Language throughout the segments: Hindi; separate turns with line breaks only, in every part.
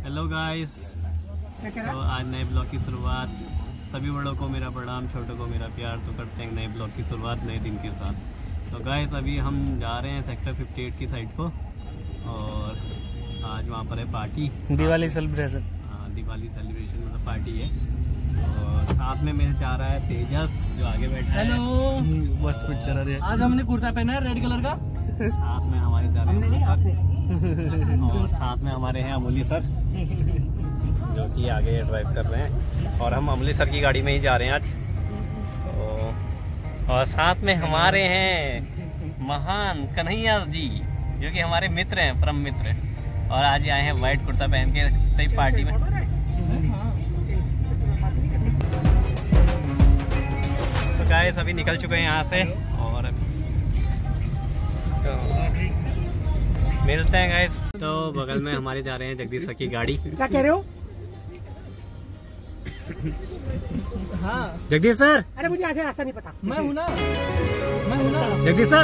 हेलो गाइस, तो आज नए ब्लॉग की शुरुआत। सभी बड़ों को मेरा प्रणाम, छोटों को मेरा प्यार। तो करते हैं नए ब्लॉग की शुरुआत नए दिन के साथ। तो गाइस अभी हम जा रहे हैं सेक्टर 58 की साइड को, और आज वहाँ पर है पार्टी,
दिवाली सेलिब्रेशन।
हाँ, दिवाली सेलिब्रेशन मतलब पार्टी है। और साथ में मेरे जा रहा है तेजस जो आगे बैठा है।
हेलो, मस्त पिक्चर आ रही है। आज हमने कुर्ता पहना है रेड कलर का।
साथ में हमारे जा रहे हैं और साथ में हमारे हैं अमूली सर जो कि आगे ड्राइव कर रहे हैं, और हम अमूली सर की गाड़ी में ही जा रहे हैं आज। तो और साथ में हमारे हैं महान कन्हैया जी जो कि हमारे मित्र हैं, परम मित्र, और आज आए हैं वाइट कुर्ता पहन के तई पार्टी में। तो गाइस अभी निकल चुके हैं यहाँ से, और तो मिलते हैं गाइस। तो बगल में हमारे जा रहे हैं जगदीश सर की गाड़ी।
क्या कह रहे हो?
हाँ
जगदीश सर,
अरे मुझे ऐसे रास्ता नहीं पता।
मैं हूँ ना,
जगदीश सर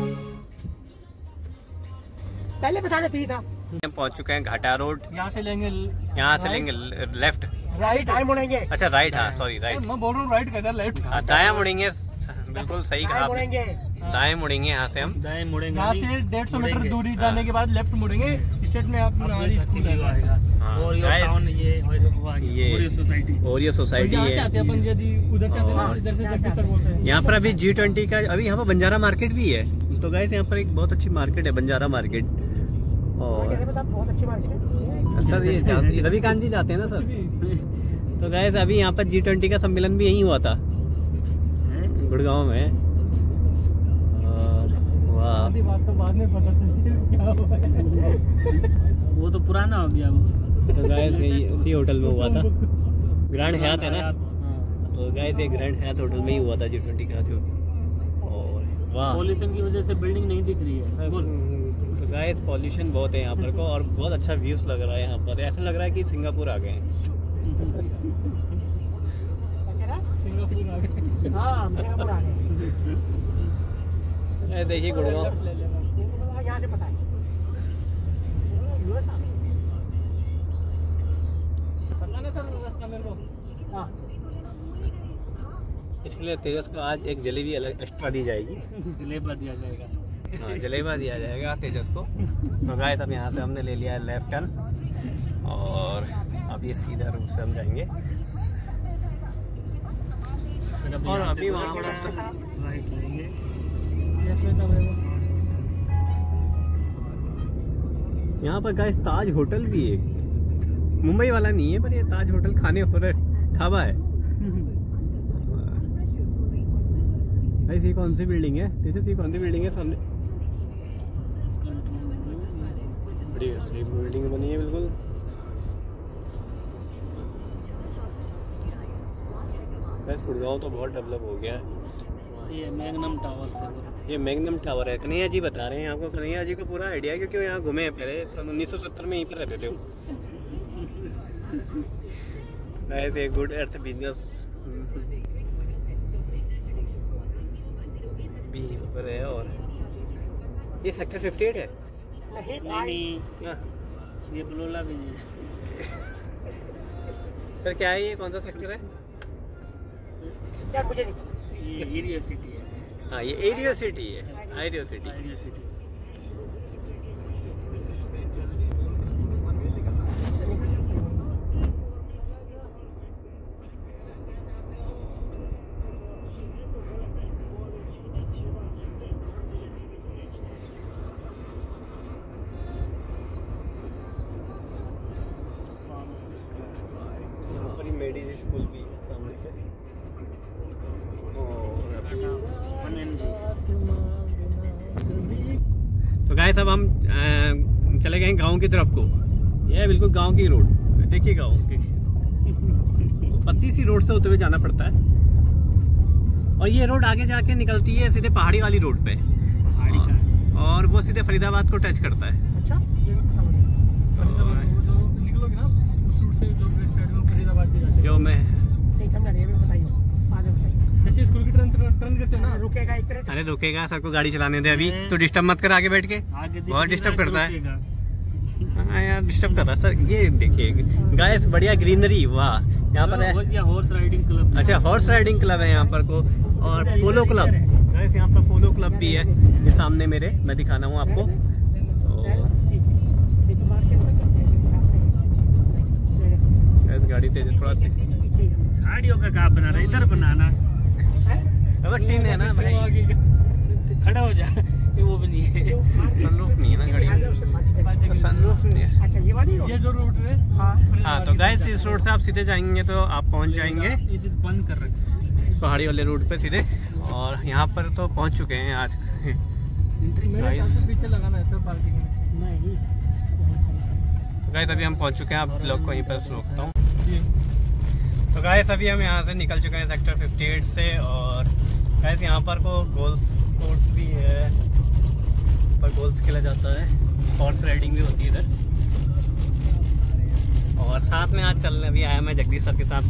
पहले बताना चाहिए था।
हम पहुंच चुके हैं घाटा रोड।
यहाँ से लेंगे
लेफ्ट,
राइट टाइम मुड़ेंगे।
अच्छा राइट, हाँ सॉरी राइट।
मैं बोल रहा हूँ राइट कहता लेफ्ट।
दायां मुड़ेंगे, बिल्कुल सही कहा आपने।
मुड़ेंगे,
दाएं मुड़ेंगे यहाँ से हम।
दाएं मुड़ेंगे, यहाँ से 150 मीटर दूरी जाने के बाद लेफ्ट मुड़ेंगे। स्टेट में आप स्कूल आएगा।
और ये ओरियो सोसाइटी है।
अपन यदि उधर से आते हैं इधर से जगदीश सर बोलते हैं।
यहाँ पर अभी G20 का, अभी यहाँ पर बंजारा मार्केट भी है। तो गाइस यहाँ पर एक बहुत अच्छी मार्केट है, बंजारा मार्केट। और
बहुत अच्छी मार्केट है
सर ये रविकांत जी जाते हैं ना सर। तो गाइस अभी यहाँ पर G20 का सम्मेलन भी यहीं हुआ था, गुड़गांव में। और वाह,
बात तो बाद में पता चली क्या हुआ है। वो तो पुराना हो गया।
तो गाइस इसी होटल में हुआ था, ग्रैंड हयात है ना। तो गाइस ये ग्रैंड हयात होटल में ही हुआ था G20 का जो। और वाह,
पॉल्यूशन की वजह से बिल्डिंग नहीं दिख रही है।
तो गाइस पॉल्यूशन बहुत है यहाँ पर को, और बहुत अच्छा व्यूज लग रहा है यहाँ पर। ऐसा लग रहा है कि सिंगापुर आ गए हैं।
सिंगापुर आ गए।
हाँ, सिंगापुर आ गए।
देखिए गुड़गांव,
यहाँ से पता है।
पता ना सर रास्ता मेरे को।
हाँ,
इसलिए तेजस को आज एक जलेबी अलग एक्स्ट्रा दी जाएगी।
जलेबा दिया जाएगा।
हाँ, जलेबा दिया जाएगा तेजस को। तो गाइस अब यहाँ से हमने ले लिया है लेफ्ट टर्न, और अब ये सीधा रूट से हम जाएंगे। और अभी वहाँ पर
राइट लेंगे।
यहाँ पर गाइस ताज होटल भी है, मुंबई वाला नहीं है पर ये ताज होटल खाने और ढाबा है। गाइस ये कौन सी बिल्डिंग है तेजस? ये कौन सी बिल्डिंग है सामने? बड़ी सही बिल्डिंग बनी है बिल्कुल। गाइस गुड़गांव तो बहुत डेवलप हो गया है।
ये मैग्नम टावर से,
ये मैग्नम टावर है। कन्हैया जी बता रहे हैं आपको। कन्हैया जी को पूरा आइडिया है क्योंकि वो यहाँ घूमे हैं पहले, सन 1970 में यहीं पर रहते थे वो। गाइस ये गुड अर्थ बिजनेस भी ऊपर है। और ये सेक्टर 58 है।
नहीं
हाँ।
ये बलोला बिजनेस।
सर क्या है ये, कौन सा सेक्टर है?
यार मुझे नहीं।
ये एरिया सिटी है।
हाँ ये एरियो सिटी है, एरियो सिटी।
Area city.
यहाँ पर ही मेडिज स्कूल भी है सामने से। तो गाइस अब हम चले गए गांव की तरफ को। ये है बिल्कुल गांव की रोड, देखिए गांव की पतली सी रोड से होते हुए जाना पड़ता है। और ये रोड आगे जाके निकलती है सीधे पहाड़ी वाली रोड पे, और वो सीधे फरीदाबाद को टच करता है।
अच्छा,
निकलोगे ना उस रूट से जो साइड में फरीदाबाद की जाती है।
जो मैं
नहीं समझ रही है, बताइए बाद में बताइए।
जैसे स्कूल की टर्न करते हैं ना,
रुकेगा एक मिनट।
अरे रुकेगा, सर को गाड़ी चलाने दे अभी, तो डिस्टर्ब मत कर आगे बैठ के, बहुत डिस्टर्ब करता है। हाँ यार डिस्टर्ब कर रहा सर। ये देखिए गाइस बढ़िया ग्रीनरी, वाह। यहाँ पर है
हॉर्स राइडिंग क्लब।
अच्छा हॉर्स राइडिंग क्लब है यहाँ पर को, और पोलो क्लब गाइस, यहाँ पर पोलो क्लब भी है। ये सामने मेरे मैं दिखाना हूँ आपको। तो गाड़ी तेज थोड़ा
गाड़ियों का कहाँ बना रहा है, इधर बनाना।
अब टीन है ना भाई,
खड़ा हो जा। ये वो भी नहीं है,
सनरूफ नहीं है ना गाड़ी में, सनरूफ नहीं है।
अच्छा ये वाली
ये जो रोड है।
हाँ तो गाइस इस रोड से आप सीधे जाएंगे तो आप पहुँच जाएंगे
ये बंद कर रखे
पहाड़ी वाले रूट पे सीधे, और यहाँ पर तो पहुँच चुके हैं आज।
मेरे साथ पीछे लगाना है सर पार्किंग में।
नहीं
तो गाइस अभी हम पहुँच चुके हैं, आप लोग को यहीं पर रोकता हूँ। तो गाइस अभी हम यहाँ से निकल चुके हैं सेक्टर 58 से, और गाइस यहाँ पर को गोल्फ कोर्स भी है, पर गोल्फ खेला जाता है, हॉर्स राइडिंग भी होती है इधर। और साथ में आज चलने भी आया मैं जगदीश सर के साथ,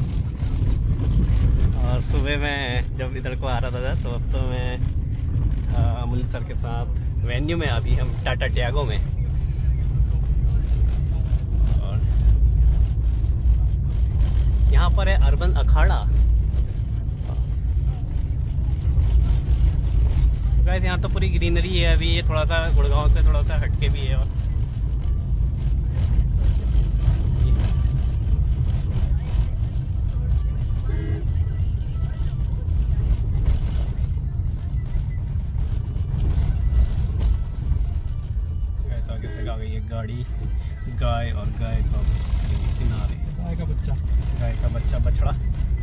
और सुबह मैं जब इधर को आ रहा था तो अब तो मैं अमूल सर के साथ वेन्यू में, अभी हम टाटा टियागो में। और यहाँ पर है अर्बन अखाड़ा। गाइस यहाँ तो पूरी ग्रीनरी है। अभी ये थोड़ा सा गुड़गांव से थोड़ा सा हटके भी है। और आगे से आ गई है गाड़ी, गाय और गाय का किनारे,
गाय का बच्चा,
गाय का बच्चा बछड़ा।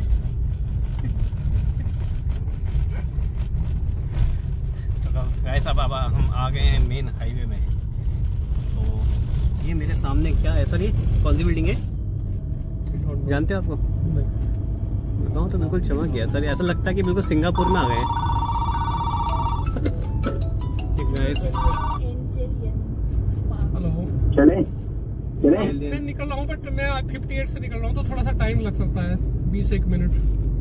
गाइस अब हम आ गए हैं मेन हाईवे में। तो ये मेरे सामने क्या है सर, ये कौन सी बिल्डिंग है जानते हो आपको? गाँव तो बिल्कुल चमक गया सर, ऐसा लगता है कि बिल्कुल सिंगापुर में आ गए हैं।
हेलो
चले
मैं निकल रहा हूँ, बट मैं 58 से निकल रहा हूँ तो थोड़ा सा टाइम लग सकता है, 20-1 मिनट।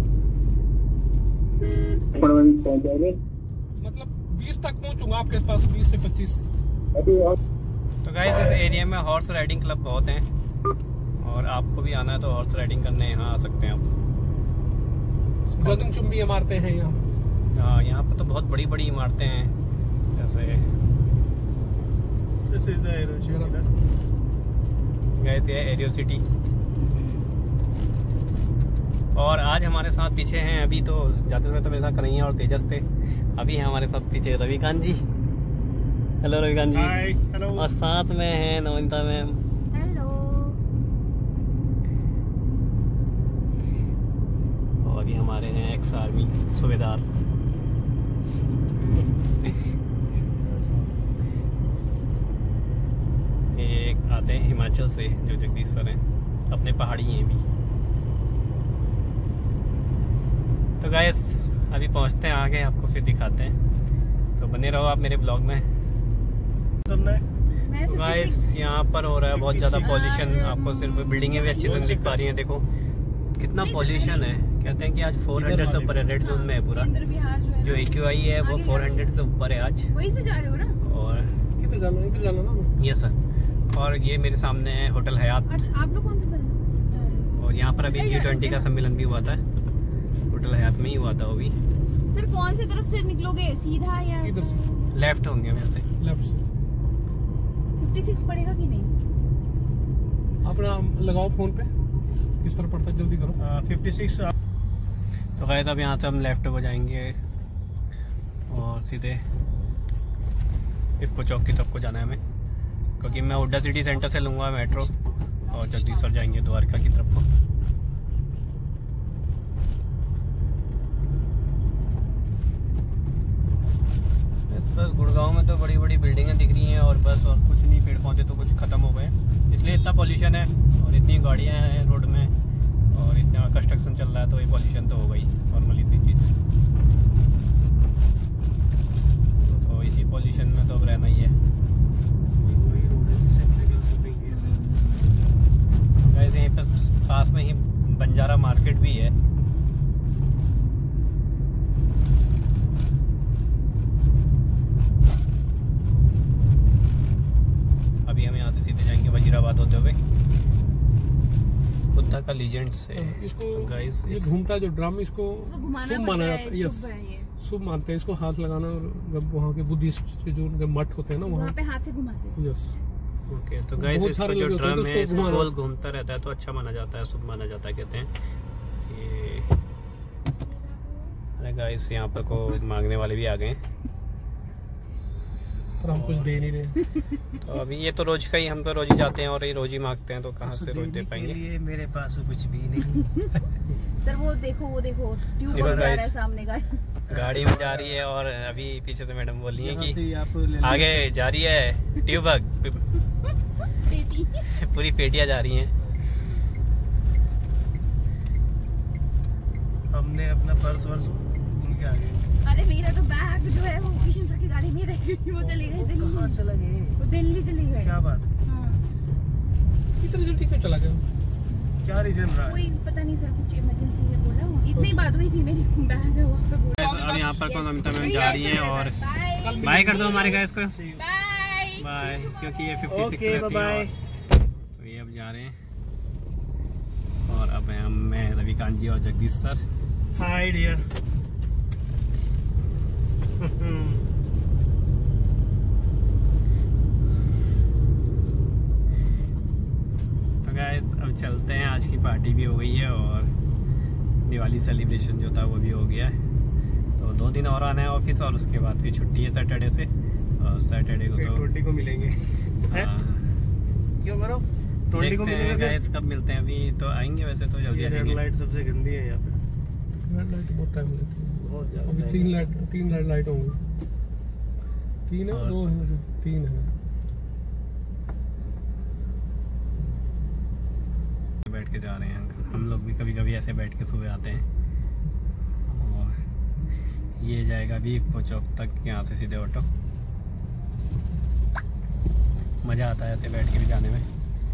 मतलब 20 तक पहुँचूंगा आपके पास, 20 से 25।
तो गाइस इस एरिया में हॉर्स राइडिंग क्लब बहुत हैं, और आपको भी आना है तो हॉर्स राइडिंग करने यहाँ आ सकते हैं आप।
गगनचुंबी इमारतें हैं यहाँ।
हाँ यहाँ पर तो बहुत बड़ी बड़ी इमारतें हैं, जैसे गाइस ये एरियो सिटी। और आज हमारे साथ पीछे हैं, अभी तो जाते समय तो मेरे साथ कन्हैया और तेजस थे, अभी है हमारे साथ पीछे Ravikant ji. Hello Ravikant ji.
Hi hello.
और साथ में है नवनीता मैम।
हेलो।
और ये हमारे हैं एक्स आर्मी सूबेदार। एक आते हैं हिमाचल से जो जगदीश सर हैं, अपने पहाड़ी हैं भी। तो गाइस अभी पहुंचते हैं आगे, आपको फिर दिखाते हैं, तो बने रहो आप मेरे ब्लॉग में।
मैं
गाइस यहाँ पर हो रहा है बहुत ज़्यादा पॉल्यूशन, आपको सिर्फ बिल्डिंगें भी अच्छी से दिख पा रही हैं। देखो कितना पॉल्यूशन है, कहते हैं कि आज 400 से ऊपर है, रेड जोन में है पूरा।
केंद्र विहार जो है
जो AQI है वो 400 से ऊपर है आज।
वहीं से जा रहे हो ना?
और
किधर जाना, इधर जाना ना।
ये सर, और ये मेरे सामने है होटल हयात।
अच्छा आप लोग कौन से तरफ?
और यहाँ पर अभी G20 का सम्मेलन भी हुआ था, होटल हयात में ही हुआ था वो भी।
सर कौन से तरफ से निकलोगे, सीधा या
इधर से
लेफ्ट होंगे यहाँ से।
लेफ्ट से।
56 पड़ेगा कि नहीं?
अपना लगाओ फोन पे, किस तरफ पड़ता है, जल्दी करो।
56। तो गाइस अब यहाँ से हम लेफ्ट हो जाएंगे और सीधे इफ्को चौक की तरफ को जाना है हमें, क्योंकि मैं हुड्डा सिटी सेंटर से लूँगा मेट्रो, और जगदीशर जाएंगे द्वारका की तरफ को। बस गुड़गांव में तो बड़ी बड़ी बिल्डिंगें दिख रही हैं और बस, और कुछ नहीं, पेड़ पौधे तो कुछ ख़त्म हो गए, इसलिए इतना पॉल्यूशन है। और इतनी गाड़ियाँ हैं रोड में, और इतना कंस्ट्रक्शन चल रहा है, तो ये पॉल्यूशन तो होगा ही, नॉर्मली सी चीज़। तो इसी पॉल्यूशन में तो अब रहना ही है। वैसे यहीं पर पास में ही बंजारा मार्केट भी है। अभी हम यहाँ से सीधे जाएंगे जाएंगे वजीराबाद होते हुए बुद्धा का लीजेंड से।
इसको
गाइस
ये घूमता है जो ड्रम, इसको
इसको घुमाना
शुभ माना जाता है। यस,
शुभ है ये।
शुभ मानते हैं इसको, हाथ लगाना। और जब वहाँ के बुद्धिस्ट जो उनके मठ होते हैं ना
वहाँ
वहाँ,
पे हाथ से घुमाते हैं।
यस।
ओके तो गाइस
बहुत
इसका
सारे
जो
लोग होते हैं
ड्रम
तो
है
उसको
इसको
घुमाना।
गोल घूमता रहता है तो अच्छा माना जाता है, शुभ माना जाता है कहते हैं ये। अरे गाइस यहाँ पर को मांगने वाले भी आ गए हैं
पर हम कुछ दे नहीं रहे।
तो अभी ये तो रोज का ही, हम तो रोज ही जाते हैं और ये रोज ही मांगते हैं तो कहाँ से रोज दे पाएंगे।
मेरे पास कुछ भी नहीं।
सर वो देखो ट्यूब
देखो
जा रहा है
guys।
सामने
गाड़ी में जा रही है और अभी पीछे से मैडम बोल रही है
यहाँ
कि
से आप ले
आगे जा रही है ट्यूबक,
पेटी।
पूरी पेटियां जा रही हैं।
हमने अपना पर्स वर्स उनके आगे।
अरे मेरा तो बैग जो है वो किशन सर की गाड़ी में रह गई, वो चले गए दिल्ली।
कहाँ चला गए?
वो दिल्ली चले गए।
क्या बात?
हाँ।
इतना जल्दी क्यों चला गया?
क्या रीजन रहा है?
कोई पता नहीं सर, कुछ इमरजेंसी है बोला। इतनी बात हुई थी, मेरी बैग है वहाँ पे बोला।
और यहाँ पर ममता मैम जा रही है और बाय कर दो हमारे गाइस को,
बाय
बाय, क्योंकि ये 56
ओके
रहती है
बाय।
और तो ये अब जा रहे हैं। और अब मैं रविकांत जी और जगदीश सर।
Hi dear.
तो गाइस अब चलते हैं, आज की पार्टी भी हो गई है और दिवाली सेलिब्रेशन जो था वो भी हो गया है। तो 2 दिन और आना है ऑफिस और उसके बाद फिर छुट्टी है सैटरडे से, और सैटरडे को तो
20 को मिलेंगे। क्यों करो? 20 को
देखते हैं
मिलेंगे।
गाइस कब मिलते हैं। अभी तो आएंगे वैसे तो जल्दी
ये रेड
आएंगे।
लाइट सबसे गंदी है यहाँ पे,
रेड लाइट बहुत टाइम लेती है।
बहुत ज्यादा।
अभी 3 रेड लाइट होंगी। 3 है,
और
2 है, अभी 3 है।
बैठ के जा रहे हैं हम लोग भी, कभी कभी ऐसे बैठ के सुबह आते हैं। और ये जाएगा अभी इक्को चौक तक, यहाँ से सीधे ऑटो। मज़ा आता है ऐसे बैठ के भी जाने में।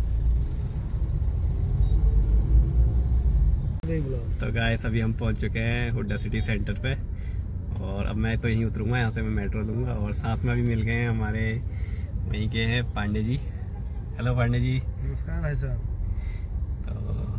तो गाइस अभी हम पहुंच चुके हैं हुड्डा सिटी सेंटर पे और अब मैं तो यहीं उतरूंगा, यहाँ से मैं मेट्रो लूँगा। और साथ में अभी मिल गए हैं हमारे वहीं के हैं पांडे जी। हेलो पांडे जी।
नमस्कार भाई साहब।
तो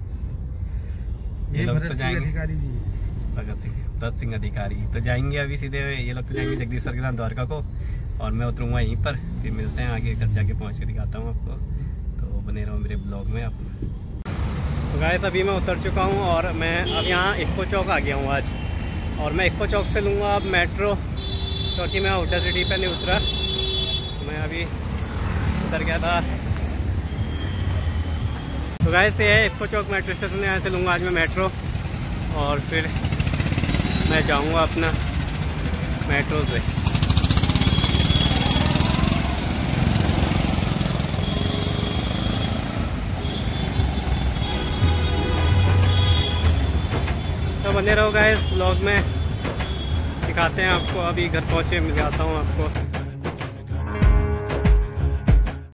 ये
लोग
भरत
तो
सिंह
जाएंगे,
अधिकारी जी।
भगत सिंह अधिकारी तो जाएंगे अभी सीधे। ये लोग तो जाएंगे जगदीश सर के साथ द्वारका को और मैं उतरूंगा यहीं पर। फिर मिलते हैं आगे, घर जाके पहुँच के दिखाता हूँ आपको। तो बने रहो मेरे ब्लॉग में आप। तो गाइस अभी मैं उतर चुका हूँ और मैं अब यहाँ इक्को चौक आ गया हूँ आज। और मैं इक्को चौक से लूँगा अब मेट्रो, क्योंकि मैं हुड्डा सिटी पर नहीं उतरा। मैं अभी उतर गया था। तो गाइस ये है इक्को चौक मेट्रो स्टेशन, यहाँ से लूँगा आज मैं मेट्रो और फिर मैं जाऊँगा अपना मेट्रो से। तो बने रहो गाइस ब्लॉग में, दिखाते हैं आपको। अभी घर पहुँचे मिल जाता हूँ आपको।